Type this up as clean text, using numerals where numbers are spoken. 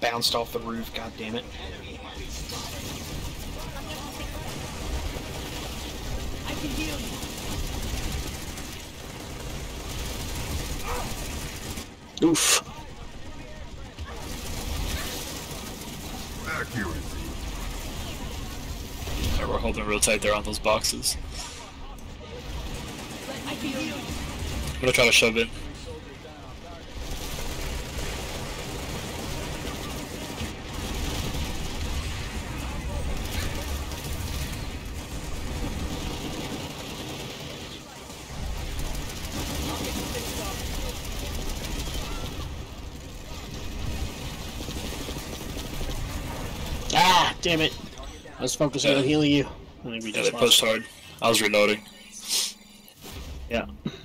bounced off the roof, god damn it. I can heal you. Oof. Accuracy. Yeah, we're holding real tight there on those boxes. I can heal you. I'm gonna try to shove it. Ah, damn it. I was focusing on healing you. I think we Yeah, just they pushed hard. I was reloading. Yeah.